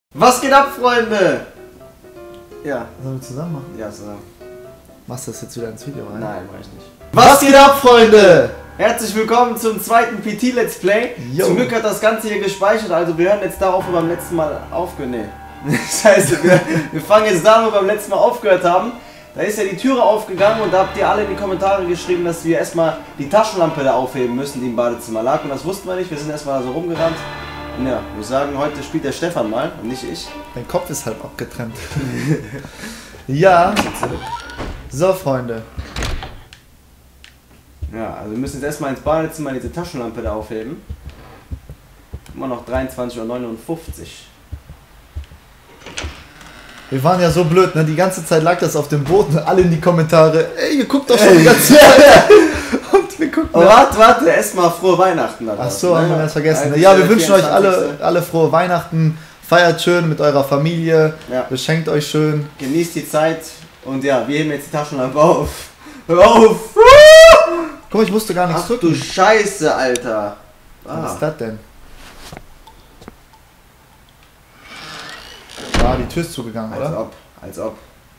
Was geht ab, Freunde? Ja. Sollen wir zusammen machen? Ja, zusammen. Machst du das jetzt wieder ins Video rein? Nein, mach ich nicht. Was geht ab, Freunde? Herzlich willkommen zum zweiten PT Let's Play. Yo. Zum Glück hat das Ganze hier gespeichert, also wir hören jetzt darauf, wo wir beim letzten Mal aufgehört haben. Scheiße, wir fangen jetzt da, wo wir beim letzten Mal aufgehört haben. Da ist ja die Türe aufgegangen und da habt ihr alle in die Kommentare geschrieben, dass wir erstmal die Taschenlampe da aufheben müssen, die im Badezimmer lag. Und das wussten wir nicht, wir sind erstmal da so rumgerannt. Und ja, wir sagen, heute spielt der Stefan mal und nicht ich. Dein Kopf ist halb abgetrennt. Ja. So, Freunde. Ja, also wir müssen jetzt erstmal ins Badezimmer diese Taschenlampe da aufheben. Immer noch 23:59 Uhr. Wir waren ja so blöd, ne? Die ganze Zeit lag das auf dem Boden, alle in die Kommentare. Ey, ihr guckt doch schon die ganze Zeit. Und wir gucken. Oh, warte, erstmal frohe Weihnachten. Ach so, haben wir das vergessen. Ja, wir wünschen euch alle frohe Weihnachten. Feiert schön mit eurer Familie. Ja. Beschenkt euch schön. Genießt die Zeit. Und ja, wir heben jetzt die Taschenlampe auf. Hör auf! Guck mal, ich musste gar nichts drücken. Du Scheiße, Alter. Was ist das denn? Ah, die Tür ist zugegangen, oder? Als ob.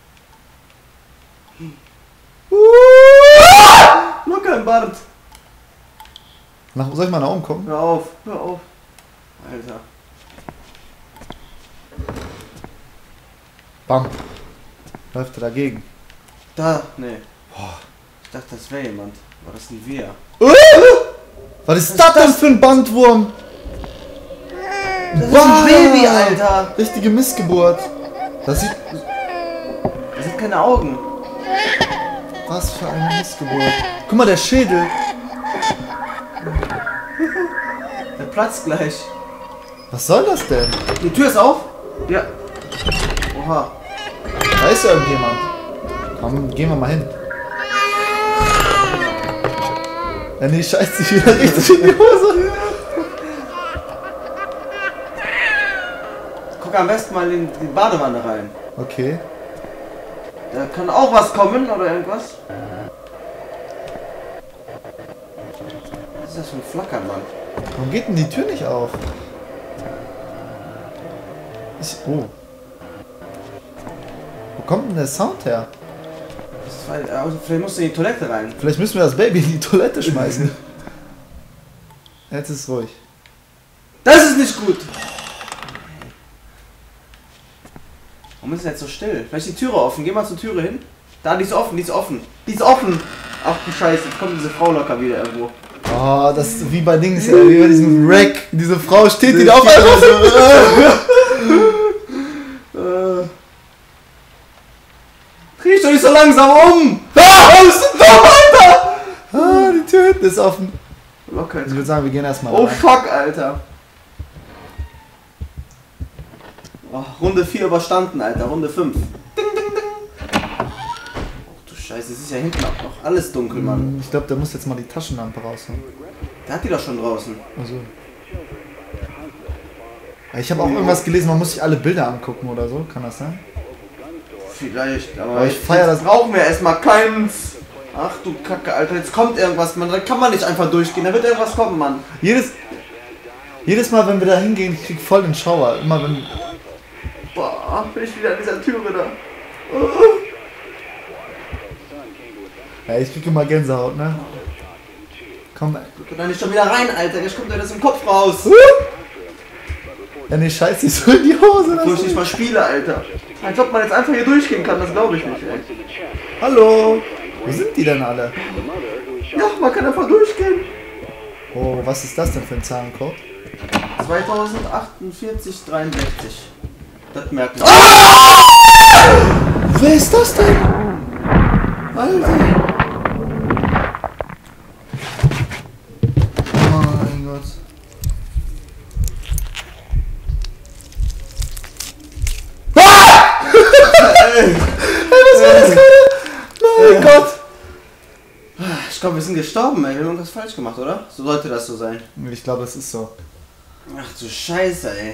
Locker im Bart. Soll ich mal nach oben gucken? Hör auf. Alter. Bam. Läuft er dagegen? Da, nee. Boah. Ich dachte, das wäre jemand. War das ein Wir? Was ist das denn für ein Bandwurm? Das ist ein Baby, Alter! Richtige Missgeburt. Das sieht keine Augen. Was für eine Missgeburt. Guck mal, der Schädel. Der platzt gleich. Was soll das denn? Die Tür ist auf? Ja. Oha. Da ist ja irgendjemand. Komm, gehen wir mal hin. Ja, nee, scheißt sich wieder richtig in die Hose. Guck am besten mal in die Badewanne rein. Okay. Da kann auch was kommen oder irgendwas. Was ist das für ein Flackern, Mann? Warum geht denn die Tür nicht auf? Oh. Wo kommt denn der Sound her? Vielleicht musst du in die Toilette rein. Vielleicht müssen wir das Baby in die Toilette schmeißen. Jetzt ist es ruhig. Das ist nicht gut! Warum ist denn jetzt so still? Vielleicht die Türe offen. Geh mal zur Türe hin. Da, die ist offen. Ach du Scheiße, jetzt kommt diese Frau locker wieder irgendwo. Oh, das ist wie bei Dings, wie bei diesem Wreck. Diese Frau steht, die da auf einmal so. Dreh dich doch nicht so langsam um! Ah, bist du dumm, Alter! Ah, die Tür hinten ist offen. Locker. Ich würde sagen, wir gehen erstmal Oh rein. fuck, Alter. Oh, Runde 4 überstanden, Alter. Runde 5. Ding, ding, ding. Oh du Scheiße, es ist ja hinten auch noch alles dunkel, Mann. Ich glaube, der muss jetzt mal die Taschenlampe rausholen. Der hat die doch schon draußen. Also. Ich habe auch irgendwas gelesen, man muss sich alle Bilder angucken oder so. Kann das sein? Vielleicht, aber ich feiere das. Brauchen wir erstmal keins. Ach du Kacke, Alter. Jetzt kommt irgendwas, Mann. Da kann man nicht einfach durchgehen. Da wird irgendwas kommen, Mann. Jedes Mal, wenn wir da hingehen, ich krieg voll den Schauer. Immer wenn. Boah, bin ich wieder an dieser Türe da. Ja, ich krieg immer Gänsehaut, ne? Komm. Guck da nicht schon wieder rein, Alter. Jetzt kommt dir das im Kopf raus. Ja, nee, scheiße, ich so in die Hose. Wo ich nicht mal spiele, Alter. Als ob man jetzt einfach hier durchgehen kann, das glaube ich nicht, ey. Hallo. Wo sind die denn alle? Ja, man kann einfach durchgehen. Oh, was ist das denn für ein Zahlencode? 204863. Das merkt man. Wer ist das denn? Alter. Oh mein Gott. Ey, was war das gerade? Mein Gott. Ich glaube, wir sind gestorben, ey. Wir haben irgendwas falsch gemacht, oder? So sollte das so sein. Ich glaube, es ist so. Ach du Scheiße, ey.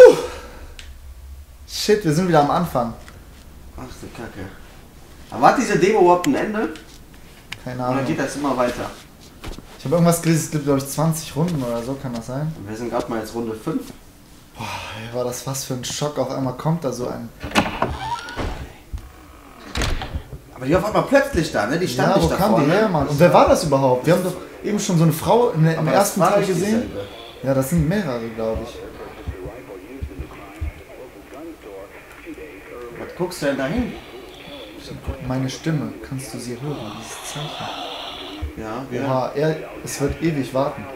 Shit, wir sind wieder am Anfang. Ach du Kacke. Aber hat diese Demo überhaupt ein Ende? Keine Ahnung. Oder geht das immer weiter? Ich habe irgendwas gelesen, es gibt glaube ich 20 Runden oder so, kann das sein? Wir sind gerade mal jetzt Runde 5. Boah, ey, war das was für ein Schock. Auf einmal kommt da so ein... Aber die auf einmal plötzlich da, ne? Die stand nicht da vorne. Ja, wo kam die her, Mann? Und wer war das überhaupt? Wir haben doch eben schon so eine Frau im ersten Teil gesehen. Ja, das sind mehrere, glaube ich. Was guckst du denn da hin? Meine Stimme, kannst du sie hören, dieses Zeichen? Ja, es wird ewig warten.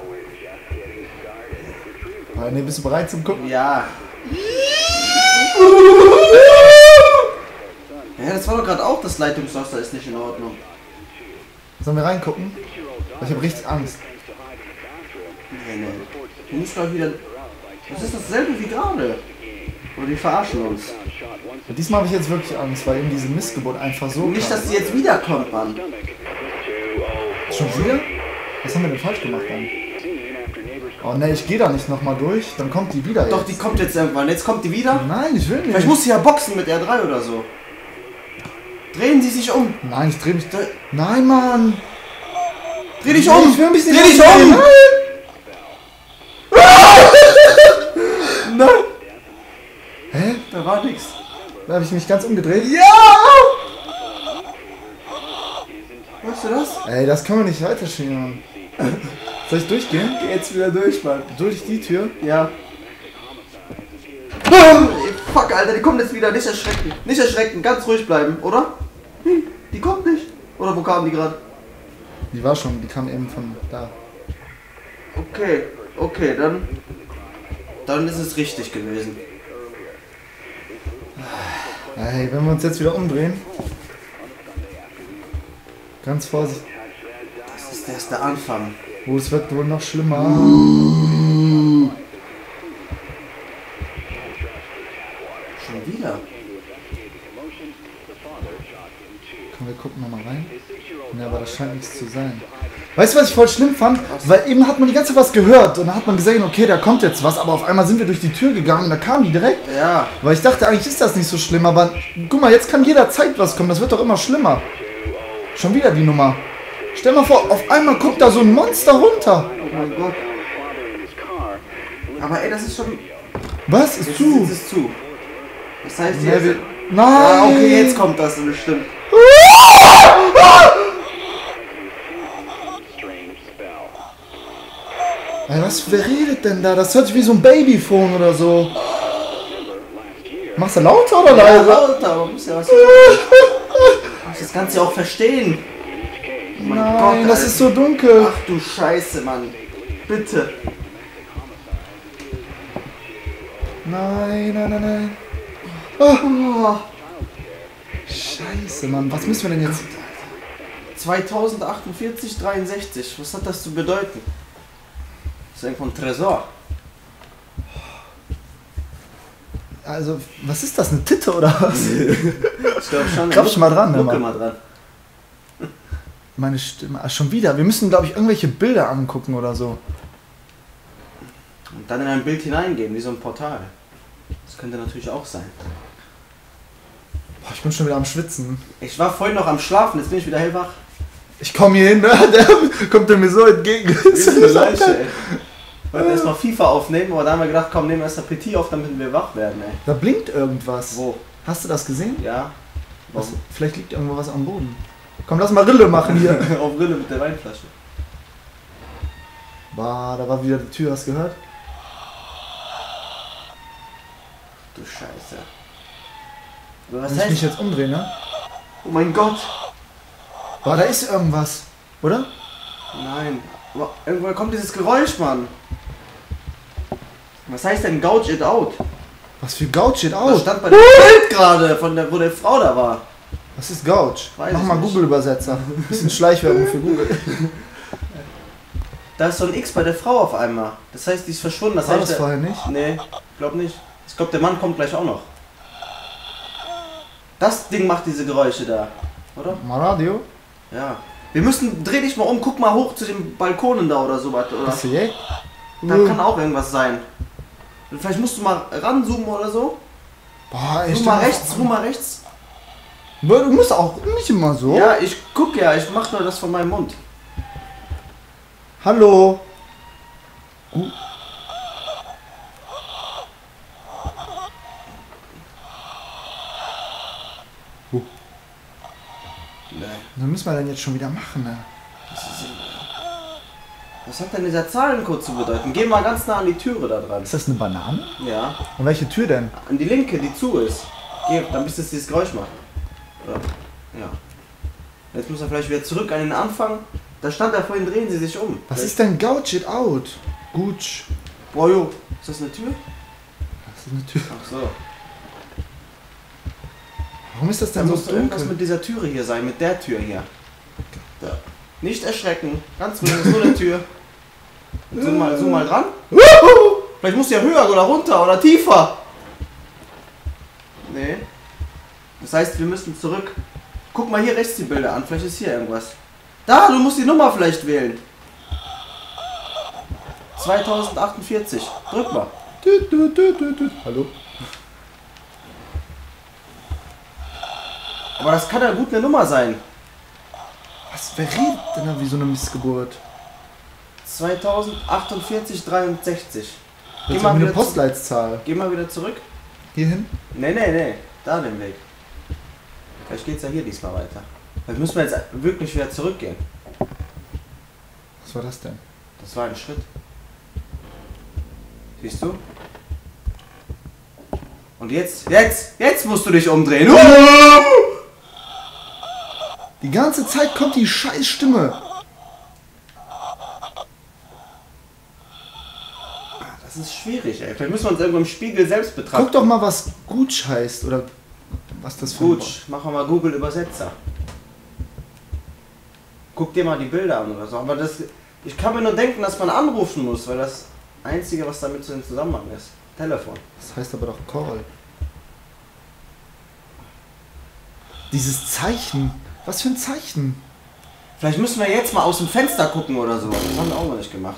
Ne, bist du bereit zum Gucken? Ja. Ja, das war doch gerade auch, das Leitungswasser ist nicht in Ordnung. Sollen wir reingucken? Ich habe richtig Angst. Nee. Du musst doch wieder... Das ist dasselbe wie gerade. Oder die verarschen uns. Ja, diesmal habe ich jetzt wirklich Angst, weil eben diese Missgeburt einfach so... Nicht, dass die jetzt wiederkommt, Mann. Schon wieder? Was haben wir denn falsch gemacht dann? Oh ne, ich gehe da nicht nochmal durch, dann kommt die wieder. Doch, jetzt. die kommt jetzt irgendwann. Jetzt kommt die wieder? Nein, ich will nicht. Vielleicht muss sie ja boxen mit R3 oder so. Drehen Sie sich um. Nein, ich dreh mich... Nein, Mann! Dreh dich um! Ich will mich nicht dreh dich um! Nein! Hä? Da war nichts. Da habe ich mich ganz umgedreht. Ja! Hörst du das? Ey, das können wir nicht weiterschieben. Soll ich durchgehen? Geh jetzt wieder durch, Mann. Durch die Tür? Ja. Fuck, Alter, die kommt jetzt wieder. Nicht erschrecken. Nicht erschrecken, ganz ruhig bleiben, oder? Die kommt nicht. Oder wo kam die gerade? Die war schon, die kam eben von da. Okay, dann ist es richtig gewesen. Ey, wenn wir uns jetzt wieder umdrehen. Ganz vorsichtig. Das ist erst der Anfang. Oh, es wird wohl noch schlimmer. Schon wieder? Komm, wir gucken nochmal rein. Ja, aber das scheint nichts zu sein. Weißt du, was ich voll schlimm fand? Weil eben hat man die ganze Zeit was gehört und dann hat man gesehen, okay, da kommt jetzt was, aber auf einmal sind wir durch die Tür gegangen und da kam die direkt. Ja. Weil ich dachte, eigentlich ist das nicht so schlimm, aber guck mal, jetzt kann jederzeit was kommen, das wird doch immer schlimmer. Schon wieder die Nummer. Stell mal vor, auf einmal guckt da so ein Monster runter. Oh mein Gott. Aber ey, das ist schon... Was? Ist zu? Jetzt ist zu. Das heißt Ja, jetzt... Nein! Ja, okay, jetzt kommt das bestimmt. Ey, wer redet denn da? Das hört sich wie so ein Babyphone oder so. Machst du lauter oder Ja, leiser? lauter, man muss ja was... Ich das Ganze ja auch verstehen. Oh mein Nein, Gott, das ist so dunkel. Ach du Scheiße, Mann. Bitte. Nein. Oh. Scheiße, Mann. Was müssen wir denn jetzt... 2048, 63. Was hat das zu bedeuten? Das ist irgendwo ein Tresor. Also, was ist das? Eine Titte oder was? Ich glaube schon. Klopf mal dran, Guck mal dran. Meine Stimme. Ach, schon wieder. Wir müssen, glaube ich, irgendwelche Bilder angucken oder so. Und dann in ein Bild hineingehen, wie so ein Portal. Das könnte natürlich auch sein. Boah, ich bin schon wieder am Schwitzen. Ich war vorhin noch am Schlafen, jetzt bin ich wieder hellwach. Ich komme hier hin, ne? Der kommt mir so entgegen. Das ist eine Leiche, ey. Wir wollten erst mal FIFA aufnehmen, aber da haben wir gedacht, komm, nehmen wir erst mal PT auf, damit wir wach werden, ey. Da blinkt irgendwas. Wo? Hast du das gesehen? Ja. Was? Vielleicht liegt irgendwo was am Boden. Komm, lass mal Rille machen hier. Auf Rille mit der Weinflasche. Bah, da war wieder die Tür, hast du gehört? Du Scheiße. Aber was Muss ich mich heißt? jetzt umdrehen, ne? Oh mein Gott. Boah, da ist irgendwas. Oder? Nein. Aber irgendwoher kommt dieses Geräusch, Mann. Was heißt denn Gouge it out? Was für Gouge steht Das aus? stand bei dem Bild gerade, wo der Frau da war. Was ist Gouge? Weiß Mach ich mal nicht. Google-Übersetzer. Bisschen Schleichwerbung für Google. Da ist so ein X bei der Frau auf einmal. Das heißt, die ist verschwunden. Das War heißt, das vorher nicht? Nee, glaub nicht. Ich glaube, der Mann kommt gleich auch noch. Das Ding macht diese Geräusche da, oder? Mal Radio? Ja. Wir müssen, dreh dich mal um, guck mal hoch zu den Balkonen da oder sowas, oder? Hast du je? Da kann auch irgendwas sein. Vielleicht musst du mal ranzoomen oder so. Boah, ey, Ruh mal rechts. Du musst auch nicht immer so. Ja, ich guck ja, ich mach nur das von meinem Mund. Hallo. Huh. Nee. Was müssen wir denn jetzt schon wieder machen, ne? Was hat denn dieser Zahlencode zu bedeuten? Geh mal ganz nah an die Türe da dran. Ist das eine Banane? Ja. Und welche Tür denn? An die linke, die zu ist. Geh, dann bis es dieses Geräusch macht. Oder? Ja. Jetzt muss er vielleicht wieder zurück an den Anfang. Da stand er vorhin, drehen Sie sich um. Was vielleicht. ist denn Gouch it out? Gutsch. Boah, jo. Ist das eine Tür? Das ist eine Tür. Ach so. Warum ist das Da denn so muss doch irgendwas dunkel? mit dieser Türe hier sein, mit der Tür hier. Da. Nicht erschrecken. Ganz ruhig, das ist nur eine Tür. Zoom mal dran. Vielleicht muss ja höher oder runter oder tiefer. Nee. Das heißt, wir müssen zurück. Guck mal hier rechts die Bilder an. Vielleicht ist hier irgendwas. Da, du musst die Nummer vielleicht wählen. 2048. Drück mal. Hallo? Aber das kann ja gut eine Nummer sein. Was, wer redet denn da wie so eine Missgeburt? 2048, 63. Geh mal eine Postleitzahl. Geh mal wieder zurück. Hierhin? Nee. Da den Weg. Vielleicht geht's ja hier diesmal weiter. Vielleicht müssen wir jetzt wirklich wieder zurückgehen. Was war das denn? Das war ein Schritt. Siehst du? Und jetzt musst du dich umdrehen. Die ganze Zeit kommt die scheiß Stimme. Das ist schwierig, ey. Vielleicht müssen wir uns irgendwo im Spiegel selbst betrachten. Guck doch mal, was Gutsch heißt oder was das für ein Gut, machen wir mal Google Übersetzer. Guck dir mal die Bilder an oder so. Aber das, ich kann mir nur denken, dass man anrufen muss, weil das Einzige, was damit so im Zusammenhang ist. Telefon. Das heißt aber doch Call. Dieses Zeichen. Was für ein Zeichen? Vielleicht müssen wir jetzt mal aus dem Fenster gucken oder so. Das haben wir auch noch nicht gemacht.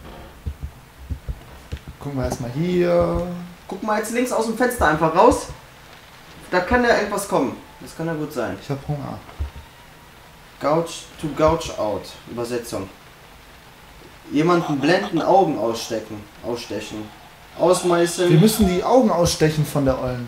Gucken wir erstmal hier. Guck mal jetzt links aus dem Fenster einfach raus. Da kann ja irgendwas kommen. Das kann ja gut sein. Ich hab Hunger. Gouch to gouge out. Übersetzung. Jemanden blenden, Augen ausstechen. Wir Ausmeißeln. müssen die Augen ausstechen von der Ollen.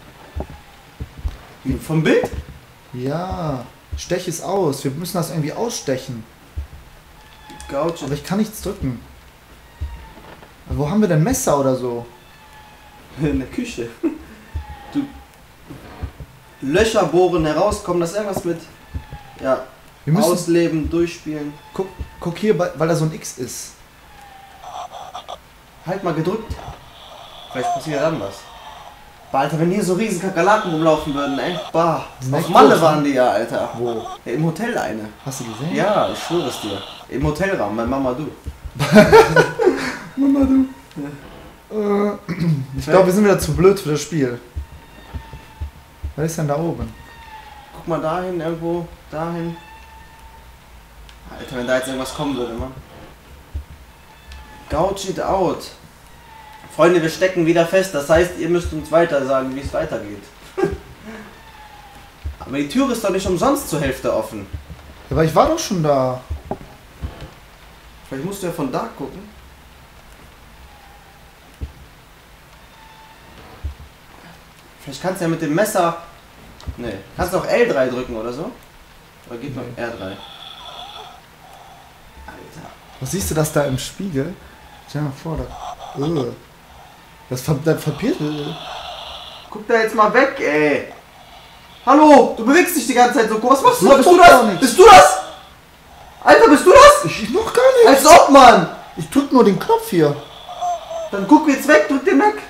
Vom Bild? Ja. Stech es aus. Wir müssen das irgendwie ausstechen. Gouch. Aber ich kann nichts drücken. Wo haben wir denn Messer oder so? In der Küche. Du. Löcher bohren, herauskommen. Das ist irgendwas mit. Ja. Wir müssen. Ausleben, durchspielen. Guck hier, weil da so ein X ist. Halt mal gedrückt. Vielleicht passiert dann was. Boah, Alter, wenn hier so riesen Kakerlaken rumlaufen würden, ey. Bah. Die sind Auf echt Malle groß, waren die ja, Alter. Wo? Ja, im Hotel eine. Hast du gesehen? Ja, ich schwöre es dir. Im Hotelraum, bei Mama du. Mama, du. Ich glaube, wir sind wieder zu blöd für das Spiel. Was ist denn da oben? Guck mal dahin, irgendwo, dahin. Alter, wenn da jetzt irgendwas kommen würde, Mann. Gouge it out. Freunde, wir stecken wieder fest. Das heißt, ihr müsst uns weiter sagen, wie es weitergeht. Aber die Tür ist doch nicht umsonst zur Hälfte offen. Ja, aber ich war doch schon da. Vielleicht musst du ja von da gucken. Vielleicht kannst du ja mit dem Messer... Nee. Kannst du auch L3 drücken oder so? Oder geht noch Nee. R3? Alter. Was siehst du das da im Spiegel? Stell dir mal vor, das verpirrt. Guck da jetzt mal weg, ey. Hallo, du bewegst dich die ganze Zeit so. Was machst du? Ich Bist du mach doch das? nichts. Bist du das? Alter, bist du das? Ich noch gar nicht. Als ob, Mann. Ich drück nur den Knopf hier. Dann guck jetzt weg, drück den weg.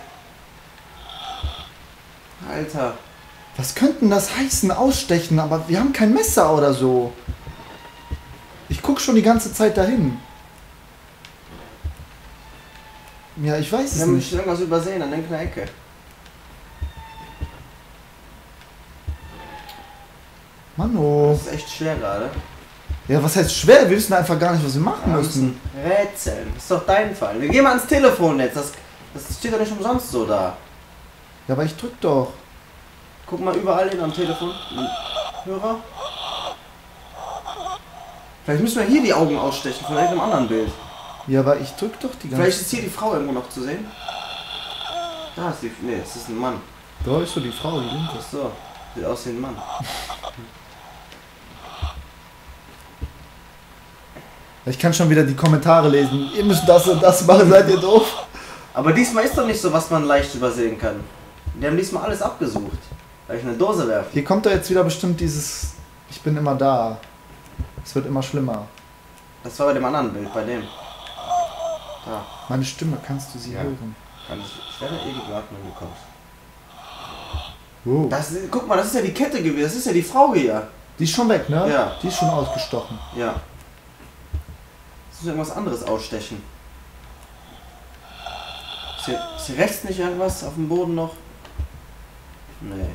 Alter. Was könnten das heißen? Ausstechen, aber wir haben kein Messer oder so. Ich guck schon die ganze Zeit dahin. Ja, ich weiß Wir es haben nicht. irgendwas übersehen an irgendeiner Ecke. Mano. Das ist echt schwer gerade. Ja, was heißt schwer? Wir wissen einfach gar nicht, was wir machen Wir müssen. müssen rätseln. Das ist doch dein Fall. Wir gehen mal ans Telefon jetzt. Das steht doch nicht umsonst so da. Ja, aber ich drück doch. Guck mal überall hin am Telefon. Hörer. Vielleicht müssen wir hier die Augen ausstechen von irgendeinem anderen Bild. Ja, aber ich drück doch die ganze Vielleicht ist hier die Frau irgendwo noch zu sehen. Da ist die. Nee, das ist ein Mann. Da ist so die Frau, die linke. Ach so. Sieht aus wie ein Mann. Ich kann schon wieder die Kommentare lesen. Ihr müsst das und das machen, seid ihr doof? Aber diesmal ist doch nicht so, was man leicht übersehen kann. Die haben diesmal alles abgesucht. Weil ich eine Dose werfe. Hier kommt doch jetzt wieder bestimmt dieses Ich bin immer da. Es wird immer schlimmer. Das war bei dem anderen Bild, bei dem. Da. Meine Stimme, kannst du sie Ja. hören? Ich werde ewig warten, wenn du kommst. Wow. Guck mal, das ist ja die Kette gewesen. Das ist ja die Frau hier. Die ist schon weg, ne? Ja. Die ist schon ausgestochen. Ja. Jetzt muss irgendwas anderes ausstechen. Ist hier rechts nicht irgendwas auf dem Boden noch? Nee.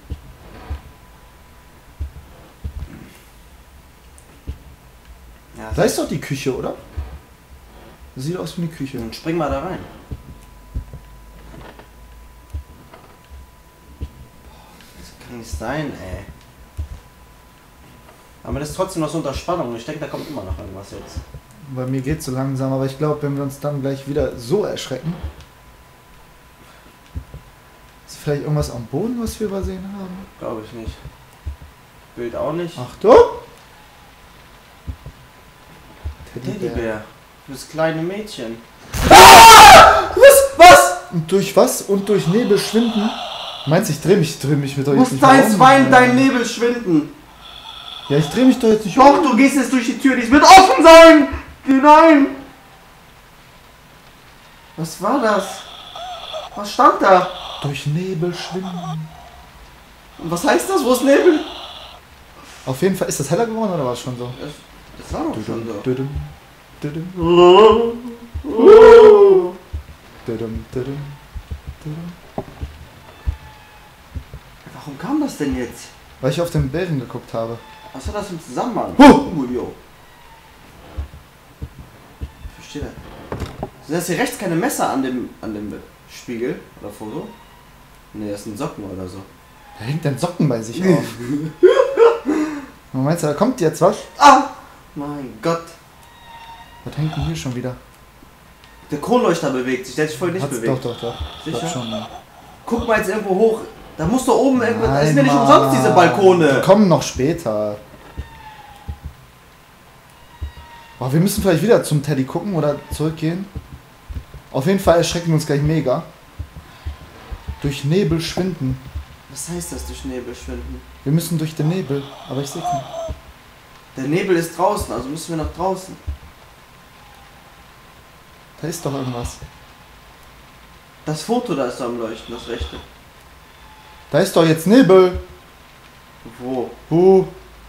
Ja, Da ist doch die Küche, oder? Das sieht aus wie eine Küche. dann spring mal da rein. Das kann nicht sein, ey. Aber das ist trotzdem noch so unter Spannung. Ich denke, da kommt immer noch irgendwas jetzt. Bei mir geht so langsam, aber ich glaube, wenn wir uns dann gleich wieder so erschrecken. Ist vielleicht irgendwas am Boden, was wir übersehen haben? Glaube ich nicht. Bild auch nicht. Achtung! Teddybär. Teddybär. Das kleine Mädchen. Was? Und durch was? Und durch Nebel schwinden? Meinst du, ich dreh mich mit euch Muss nicht dein um? Wein, dein Nebel schwinden. Ja, ich dreh mich doch jetzt nicht Doch, du gehst jetzt durch die Tür, die wird offen sein! Geh rein! Was war das? Was stand da? Durch Nebel schwinden. Und was heißt das? Wo ist Nebel? Auf jeden Fall, ist das heller geworden oder war es schon so? Das war doch schon so. Düdüm, düdüm, düdüm, düdüm, düdüm. Warum kam das denn jetzt? Weil ich auf den Bären geguckt habe. Was hat das im Zusammenhang? Jo. Ich verstehe das. Sind das hier rechts keine Messer an dem Spiegel oder Foto? Ne, das sind Socken oder so. Da hängt ein Socken bei sich auf. Und meinst du, da kommt jetzt was? Ah! Mein Gott. Was hängt denn hier schon wieder? Der Kronleuchter bewegt sich, der hat sich vorhin nicht Hat's bewegt. Doch. Sicher? Glaub schon, ja. Guck mal jetzt irgendwo hoch. Da muss doch oben irgendwo. Das Nein, sind ja nicht Mann. umsonst diese Balkone. Die kommen noch später. Boah, wir müssen vielleicht wieder zum Teddy gucken oder zurückgehen. Auf jeden Fall erschrecken wir uns gleich mega. Durch Nebel schwinden. Was heißt das, durch Nebel schwinden? Wir müssen durch den Nebel, aber ich sehe keinen. Der Nebel ist draußen, also müssen wir nach draußen. Da ist doch irgendwas. Das Foto da ist da am Leuchten, das rechte. Da ist doch jetzt Nebel. Wo? Wo?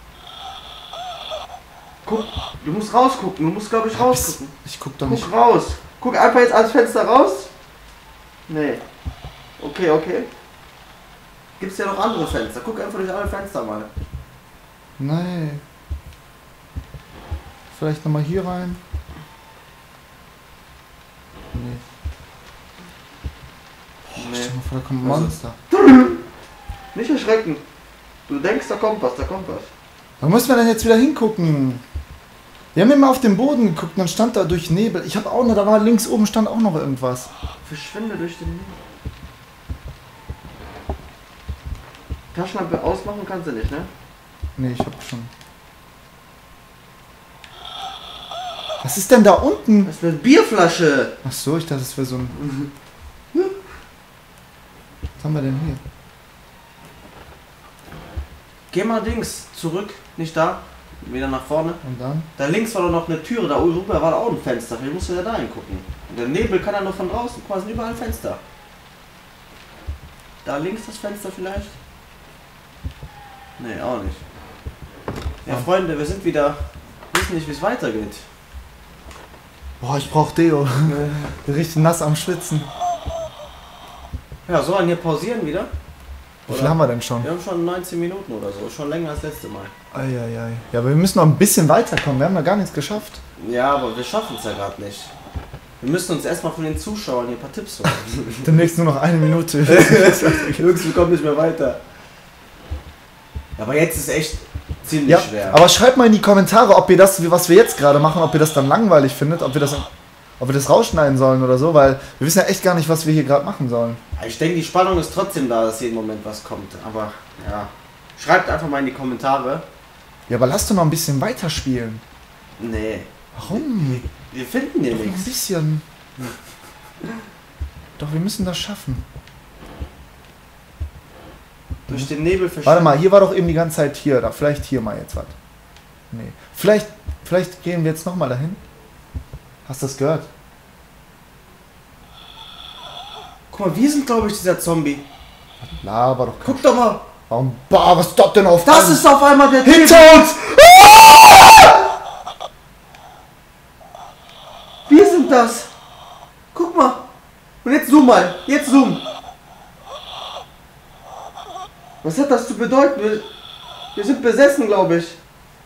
Guck, du musst rausgucken, du musst glaube ich rausgucken. Ich guck doch nicht. Guck raus. Guck einfach jetzt ans Fenster raus. Nee. Okay. Gibt's ja noch andere Fenster. Guck einfach durch alle Fenster mal. Nein. Vielleicht nochmal hier rein. Nee. Nee. Stell dir mal vor, da kommt ein Also- Monster. Nicht erschrecken. Du denkst, da kommt was. Wo müssen wir denn jetzt wieder hingucken? Wir haben immer auf den Boden geguckt und dann stand da durch Nebel. Ich habe auch noch, da war links oben stand auch noch irgendwas. Verschwinde durch den Nebel. Taschenlampe ausmachen kannst du nicht, ne? Nee, ich hab schon. Was ist denn da unten? Das ist eine Bierflasche. Ach so, ich dachte, das wäre so ein... Was haben wir denn hier? Geh mal links zurück, nicht da. Wieder nach vorne. Und dann? Da links war doch noch eine Türe, da rüber war da auch ein Fenster. Vielleicht musst du ja da hingucken. Und der Nebel kann ja nur von draußen. Guck mal, es sind überall Fenster. Da links das Fenster vielleicht? Nee, auch nicht. Ja, Ja. Freunde, wir sind wieder. Wissen nicht, wie es weitergeht. Boah, ich brauch Deo. Bin richtig nass am Schwitzen. Ja, sollen wir hier pausieren wieder? Wie viel haben wir denn schon? Wir haben schon 19 Minuten oder so. Schon länger als das letzte Mal. Eieiei. Ja, aber wir müssen noch ein bisschen weiterkommen. Wir haben noch gar nichts geschafft. Ja, aber wir schaffen es ja gerade nicht. Wir müssen uns erstmal von den Zuschauern hier ein paar Tipps holen. Demnächst nur noch eine Minute. Jungs, wir kommen nicht mehr weiter. Ja, aber jetzt ist echt ziemlich Ja, schwer. aber schreibt mal in die Kommentare, ob ihr das, was wir jetzt gerade machen, ob ihr das dann langweilig findet, ob wir das... ob wir das rausschneiden sollen oder so, weil wir wissen ja echt gar nicht, was wir hier gerade machen sollen. Ich denke, die Spannung ist trotzdem da, dass jeden Moment was kommt. Aber ja, schreibt einfach mal in die Kommentare. Ja, aber lass doch noch ein bisschen weiterspielen. Nee. Warum? Wir finden hier Doch noch ein nichts. bisschen. Doch, wir müssen das schaffen. Durch den Nebel verschwunden. Warte mal, hier war doch eben die ganze Zeit hier. Da, vielleicht hier mal jetzt was. Nee. Vielleicht gehen wir jetzt nochmal dahin. Hast du das gehört? Guck mal, wir sind, glaube ich, dieser Zombie. Laber doch. Guck doch mal. Warum? Boah, was ist das denn auf Das einmal? ist auf einmal der Typ. Hinter uns! Wir sind das. Guck mal. Und jetzt zoom mal. Jetzt zoom. Was hat das zu bedeuten? Wir sind besessen, glaube ich.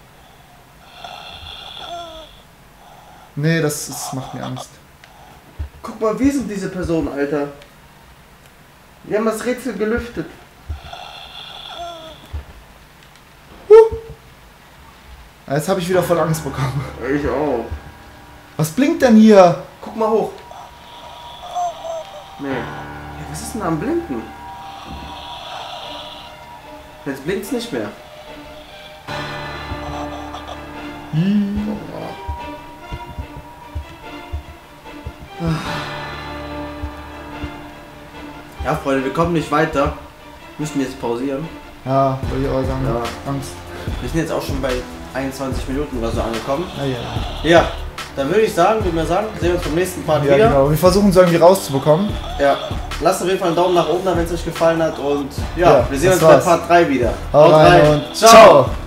Nee, das macht mir Angst. Guck mal, wir sind diese Person, Alter. Wir haben das Rätsel gelüftet. Jetzt habe ich wieder voll Angst bekommen. Ich auch. Was blinkt denn hier? Guck mal hoch. Nee. Ja, was ist denn am Blinken? Jetzt blinkt's nicht mehr. Ja, Freunde, wir kommen nicht weiter. Müssen jetzt pausieren. Ja, würde ich auch sagen. Ja. Angst. Wir sind jetzt auch schon bei 21 Minuten oder so angekommen. Ja. Ja, dann würde ich sagen, sehen wir uns beim nächsten Part Ja, wieder. genau. Wir versuchen es irgendwie rauszubekommen. Ja, lasst auf jeden Fall einen Daumen nach oben da, wenn es euch gefallen hat. Und ja, wir sehen das uns bei war's. Part 3 wieder. Haut rein und ciao.